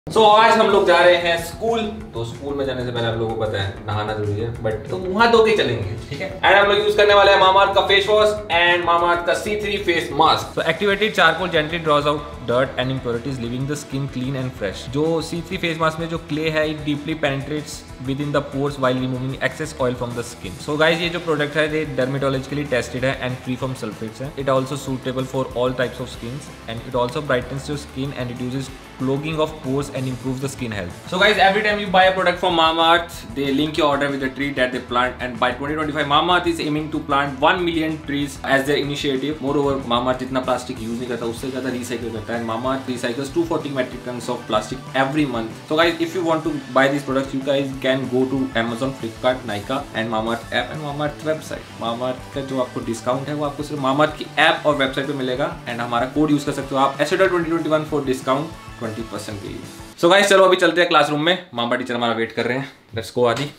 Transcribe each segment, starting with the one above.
So, आज हम लोग जा रहे हैं स्कूल। तो स्कूल में जाने से पहले आप लोगों को पता है नहाना जरूरी है, बट तो मुंह धो के चलेंगे, ठीक है। एंड हम लोग यूज करने वाले हैं मामाअर्थ का फेस वॉश एंड मामाअर्थ का C3 फेस मास्क। तो activated charcoal gently draws out dirt and impurities, leaving the skin clean and fresh. जो C3 फेस मास्क में जो क्ले है it deeply penetrates within the pores while removing excess oil from the skin. So guys, ये जो product है ये dermatologically tested है and free from sulphates है। It also suitable for all types of skins and it also brightens your skin and reduces clogging of pores and improves the skin health. So guys, every time you buy a product from Mamaearth, they link your order with a tree that they plant, and by 2025 Mamaearth is aiming to plant 1 million trees as their initiative. Moreover, Mamaearth जितना plastic use नहीं करता उससे ज़्यादा recycle करता है। Mamaearth recycles 240 metric tons of plastic every month. So guys, if you want to buy these products, you guys can go to Amazon, Flipkart, Nykaa and Mamaearth app and Mamaearth website. Mamaearth का जो आपको discount है वो आपको सिर्फ Mamaearth की app और website पे मिलेगा, एंड हमारा कोड यूज कर सकते हो आप ASHEDA2021 फॉर डिस्काउंट 20% के लिए। सो गाइस, चलो अभी चलते हैं क्लासरूम में। मामा टीचर हमारा वेट कर रहे हैं। लेट्स गो आदि।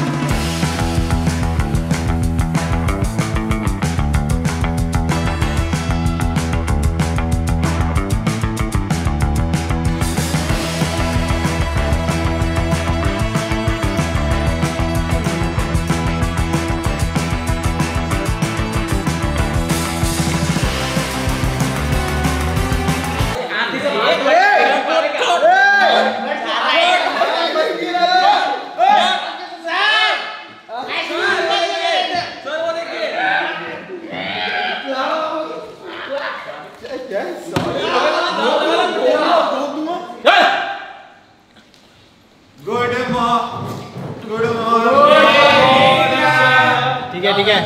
ठीक है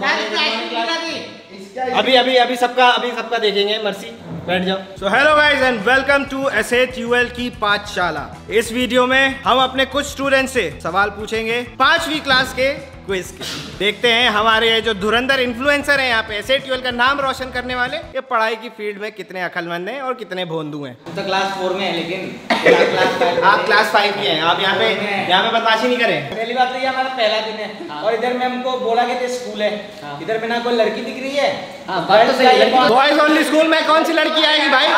अभी सबका देखेंगे। मर्सी, बैठ जाओ। So hello guys and welcome to SHUL की पाठशाला। इस वीडियो में हम अपने कुछ स्टूडेंट से सवाल पूछेंगे 5वीं क्लास के क्विज के। देखते हैं हमारे जो धुरंधर इन्फ्लुएंसर हैं यहाँ पे SHUL का नाम रोशन करने वाले, ये पढ़ाई की फील्ड में कितने अक्लमंद हैं और कितने भोंदू हैं। तो क्लास 4 में है, लेकिन आप क्लास 5 की हैं। आप यहाँ पे बदमाशी नहीं करें। पहली बात तो ये हमारा पहला दिन है और इधर मैम को बोला कि स्कूल है, इधर में ना कोई लड़की दिख रही है। बॉयज ओनली स्कूल में कौन सी लड़की आएगी भाई?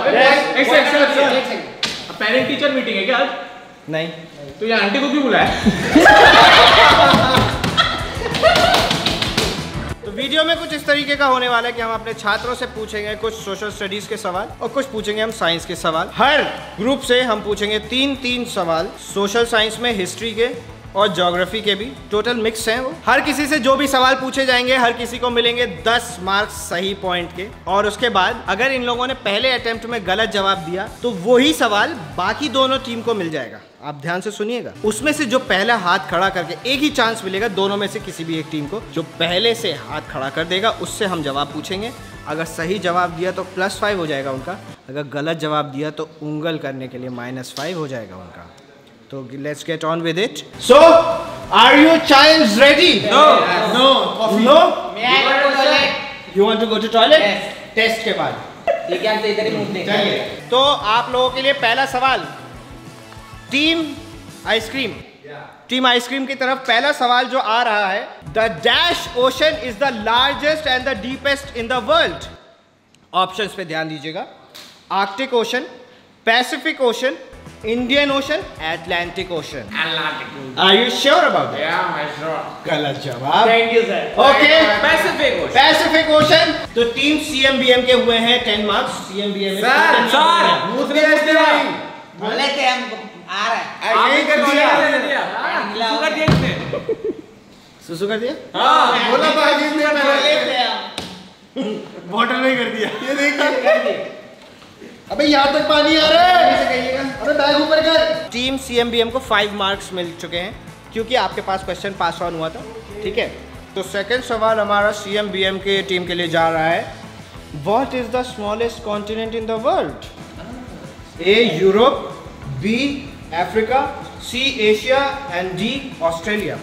पेरेंट टीचर मीटिंग है क्या आज? नहीं। तो ये आंटी को क्यों बुलाया? तो वीडियो में कुछ इस तरीके का होने वाला है कि हम अपने छात्रों से पूछेंगे कुछ सोशल स्टडीज के सवाल और कुछ पूछेंगे हम साइंस के सवाल। हर ग्रुप से हम पूछेंगे 3-3 सवाल, सोशल साइंस में, हिस्ट्री के और ज्योग्राफी के भी। टोटल मिक्स हैं वो। हर किसी से जो भी सवाल पूछे जाएंगे हर किसी को मिलेंगे 10 मार्क्स सही पॉइंट के। और उसके बाद अगर इन लोगों ने पहले अटेम्प्ट में गलत जवाब दिया तो वही सवाल बाकी दोनों टीम को मिल जाएगा। आप ध्यान से सुनिएगा। उसमें से जो पहला हाथ खड़ा करके, एक ही चांस मिलेगा दोनों में से किसी भी एक टीम को, जो पहले से हाथ खड़ा कर देगा उससे हम जवाब पूछेंगे। अगर सही जवाब दिया तो +5 हो जाएगा उनका, अगर गलत जवाब दिया तो उंगल करने के लिए -5 हो जाएगा उनका। तो let's get on with it. So are you childs ready? No. You want to go to toilet? Test के बाद इधर ही मुंह चलिए। तो आप लोगों के लिए पहला सवाल टीम आइसक्रीम की तरफ पहला सवाल जो आ रहा है, the dash ocean is the largest and the deepest in the world. Options पे ध्यान दीजिएगा। Arctic ocean, Pacific ocean, Indian ocean, Atlantic ocean. Are you sure about that? Yeah, I'm sure. गलत जवाब। Thank you sir. Okay, Pacific ocean. तो team CMBM के हुए हैं 10 marks. CMBM बोले थे हम आ रहा है। सुसु कर दिया? हाँ, बोला था बॉटल में कर दिया। ये देखिए, अबे यहाँ तक पानी आ रहा है। अबे बैग ऊपर कर। टीम CMBM को 5 मार्क्स मिल चुके हैं क्योंकि आपके पास क्वेश्चन पास ऑन हुआ था, ठीक है। तो सेकंड सवाल हमारा CMBM के टीम के लिए जा रहा है। What is the smallest continent in the world? A Europe, B Africa, C Asia and D Australia.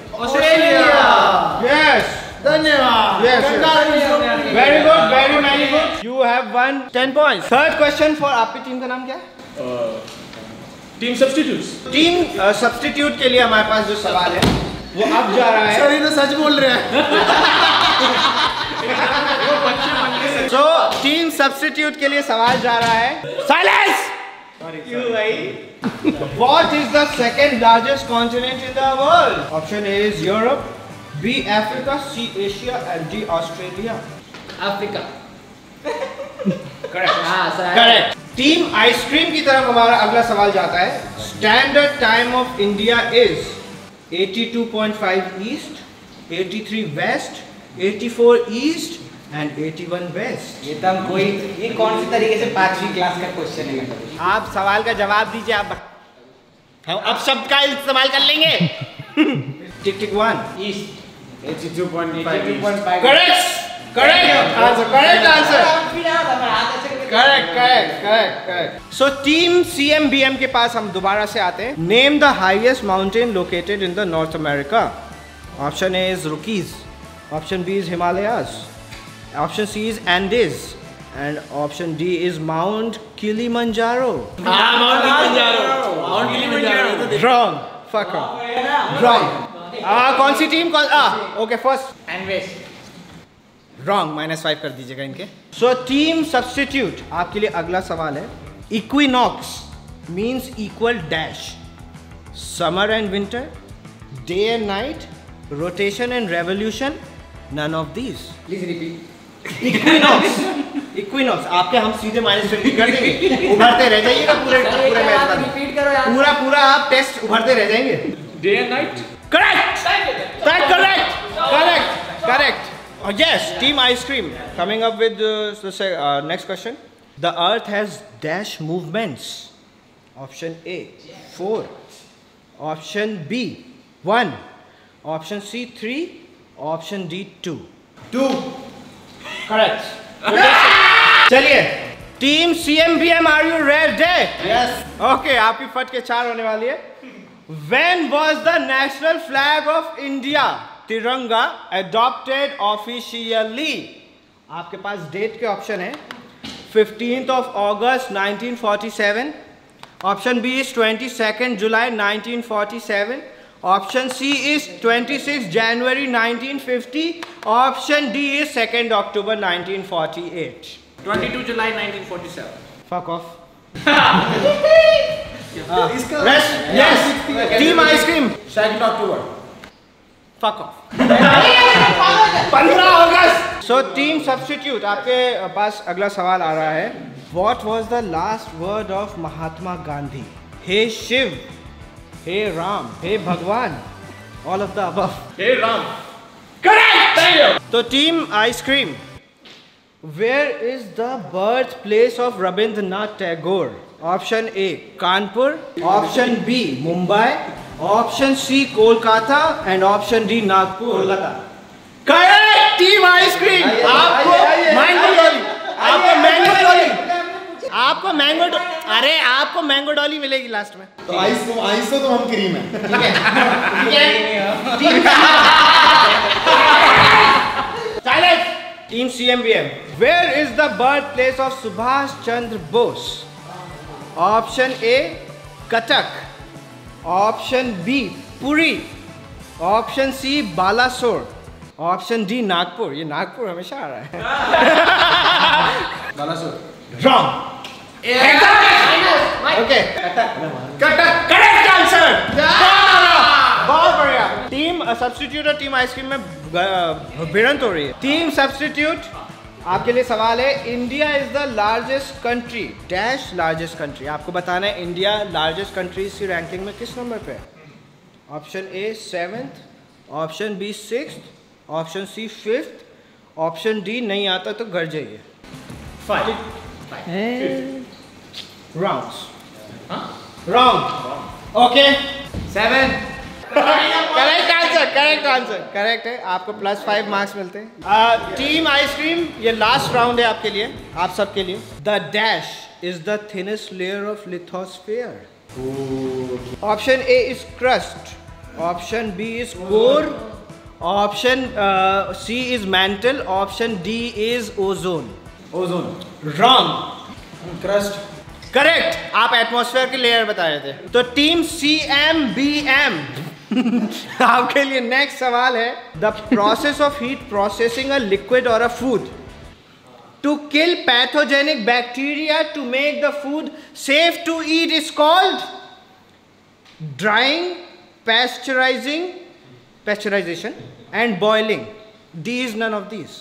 Yes, धन्यवाद। Very good. You have one 10 points. Third question for आपकी टीम का नाम क्या है? Team substitutes. टीम सब्स्टिट्यूट के लिए हमारे पास जो सवाल है वो अब जा रहा है। सर ये तो सच बोल रहे हैं। टीम सब्स्टिट्यूट के लिए सवाल जा रहा है। साइलेंस। क्यों भाई? What is the second largest continent in the world? Option A is Europe, B Africa, C Asia and D Australia. Africa. Correct. हाँ सर। Correct. टीम आइसक्रीम की तरफ हमारा अगला सवाल जाता है। Standard time of India is 82.5 east, 83 west, 84 east and 81 west. ये कौन सी तरीके से 5वीं क्लास का क्वेश्चन है? आप सवाल का जवाब दीजिए। आप हम अब शब्द का इस्तेमाल कर लेंगे। Tick tick 1 east 82.5. Correct correct answer correct. So team CMBM के पास हम दोबारा से आते हैं। Name the highest mountain located in the north America. Option A is Rockies, option B is Himalayas, option C is Andes and option D is mount Kilimanjaro. Wrong, fuck wrong. कौन सी team? Okay first and west. Wrong, -5 कर दीजिएगा इनके। So team substitute आपके लिए अगला सवाल है। Equinox means equal dash, summer and winter, day and night, rotation and revolution, none of these. Please repeat. Equinox आपके हम सीधे -50 कर देंगे। उभरते रह जाइएगा पूरे मैच में। रिपीट करो यार। पूरा आप टेस्ट उभरते रह जाएंगे। Day and night. Correct. Yes, Team Ice Cream coming up with the next question. The Earth has dash movements. Option A 4, option B 1, option C 3, option D 2. Correct. चलिए Team CMBM, are you ready? Yes. Okay, आपकी फट के 4 होने वाली है। When was the national flag of India, तिरंगा, adopted officially? आपके पास date के ऑप्शन है। 15th of August 1947, option B is 22nd July 1947, option C is 26 January 1950, option D is 2nd October 1948. 22 July 1947. Fuck off. Yes, Team Ice Cream. 2nd October. Fuck off. 15 August. So Team Substitute आपके पास अगला सवाल आ रहा है। What was the last word of Mahatma Gandhi? Hey Shiv, hey Ram, hey Bhagwan, all of the above. Hey Ram. Correct. Thank you. So Team Ice Cream, where is the birthplace of Rabindranath Tagore? Option A Kanpur, option B Mumbai, option C Kolkata and option D Nagpur. Kolkata. Correct, Team Ice Cream. आपको mango dolly, आपको mango Dolly मिलेगी last में। तो ice तो हम cream है। Silence. Team CMBM, where is the birthplace of Subhash Chandra Bose? Option A Cuttack, option B Puri, option C Balasore, option D Nagpur. ये नागपुर हमेशा आ रहा है। Balasore. Wrong. Okay. Cuttack. Correct answer. बहुत बढ़िया। टीम सब्स्टिट्यूट और team ice cream में भिड़ंत हो रही है। टीम सब्स्टिट्यूट आपके लिए सवाल है। India is the largest country dash largest country. आपको बताना है इंडिया लार्जेस्ट कंट्रीज की रैंकिंग में किस नंबर पे है। Option A 7th, option B 6th, option C 5th, option D नहीं आता तो घर जाइए। 5. Wrong. Okay 7. Correct answer correct है। आपको +5 मार्क्स मिलते हैं। टीम आइसक्रीम, ये लास्ट राउंड है आपके लिए, आप सबके लिए। The dash is the thinnest layer of lithosphere. Option A is crust, option B is core, option C is mantle, option D is ozone. Wrong. Crust. Correct, आप atmosphere की layer बता रहे थे। तो टीम CMBM आपके लिए next सवाल है। The process of heat processing a liquid और a food. to kill pathogenic bacteria to make the food safe to eat is called drying, pasteurization and boiling. D is none of these.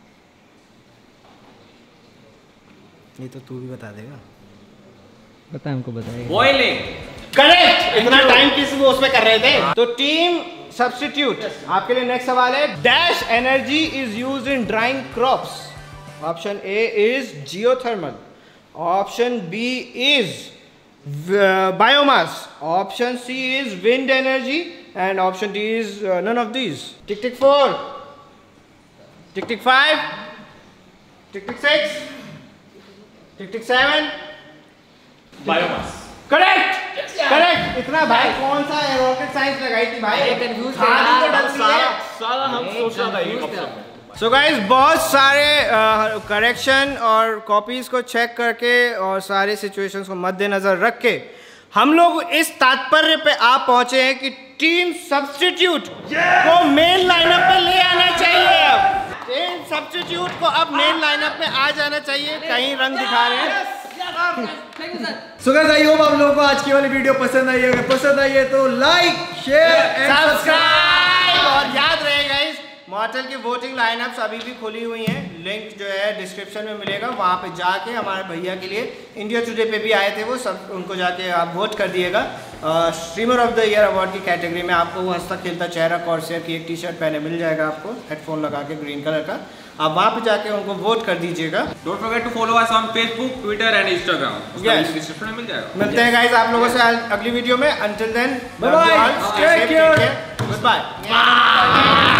ये तो तू भी बता देगा. पता है हमको बताइए. Boiling. करेक्ट. इतना टाइम किस वो उसमें कर रहे थे. तो टीम सब्स्टिट्यूट आपके लिए नेक्स्ट सवाल है. Dash energy is used in drying crops. Option A is geothermal, option B is biomass, option C is wind energy and option D is none of these. Tick tick 4, tick tick 5, tick tick 6, tick tick 7. Biomass. Correct. Correct. इतना भाई कौन सा rocket science लगाई थी भाई. Confuse सारा हम सोच रहा था ये ऑप्शन में. सो गाइज बहुत सारे करेक्शन और कॉपीज को चेक करके और सारे सिचुएशंस को मद्देनजर रख के हम लोग इस तात्पर्य पे आप पहुंचे हैं कि टीम सब्स्टिट्यूट को मेन लाइनअप पे ले आना चाहिए. अब टीम सब्स्टिट्यूट को अब मेन लाइनअप पे आ जाना चाहिए. कहीं रंग दिखा रहे हैं. सो गाइस आई होप आप लोगों को आज की वाली वीडियो पसंद आई. अगर पसंद आई है तो लाइक, शेयर एंड सब्सक्राइब. और याद रहे गाइस, मॉर्टल की वोटिंग लाइनअप्स अभी भी खुली हुई हैं. लिंक जो है डिस्क्रिप्शन में मिलेगा. वहाँ पे जाके हमारे भैया के लिए इंडिया टुडे पे भी आए थे वो सब, उनको जाके आप वोट कर दिएगा. Streamer of the year award की कैटेगरी में आपको वो हंसता खेलता चेहरा कॉर्सेयर की एक टी-शर्ट पहले मिल जाएगा आपको, हेडफोन लगा के ग्रीन कलर का. आप वहाँ पे जाके उनको वोट कर दीजिएगा. Don't forget to follow us on Facebook, Twitter and Instagram. उसका लिंक डिस्क्रिप्शन में मिल जाएगा. मिलते हैं गाइस आप लोगों से अगली वीडियो में. Until then, Bye bye. Stay tuned. Goodbye.